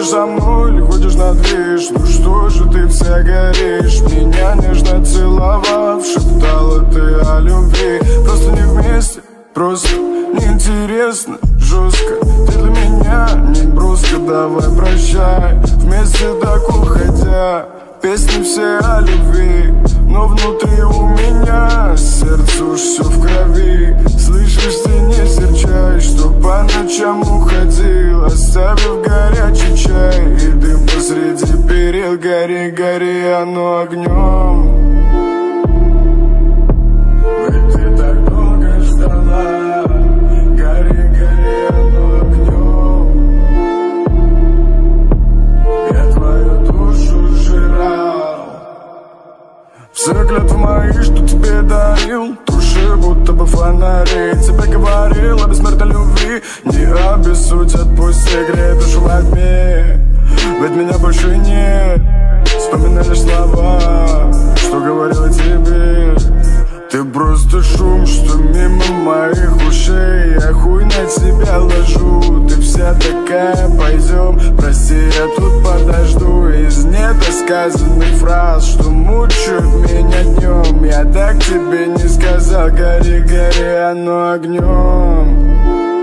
Идешь за мной или ходишь на движ? Ну что же ты вся горишь? Меня нежно целовав, шептала ты о любви. Просто не вместе, просто неинтересно, жестко. Ты для меня не броско, давай прощай. Вместе так уходя, песни все о любви. Но внутри у меня сердце уж все в крови. Слышишь, ты не серчай, что по ночам уходил, оставив горячий чай и дым посреди перил. Гори, гори, оно огнем. Ведь ты так долго ждала. Гори, гори, оно огнем. Я твою душу сжирал. Все клятвы мои, что тебе дарил, туши будто бы фонари. Тебе говорил о бессмертной любви, не обессудь, отпусти, грей душу во тьме. Ведь меня больше нет, вспоминай лишь слова, что говорила тебе. Ты просто шум, что мимо моих ушей. Я хуй на тебя ложу, ты вся такая, пойдем. Прости, я тут подожду. Из недосказанных фраз, что мучают меня днем, я так тебе не сказал. Гори, гори, оно огнем.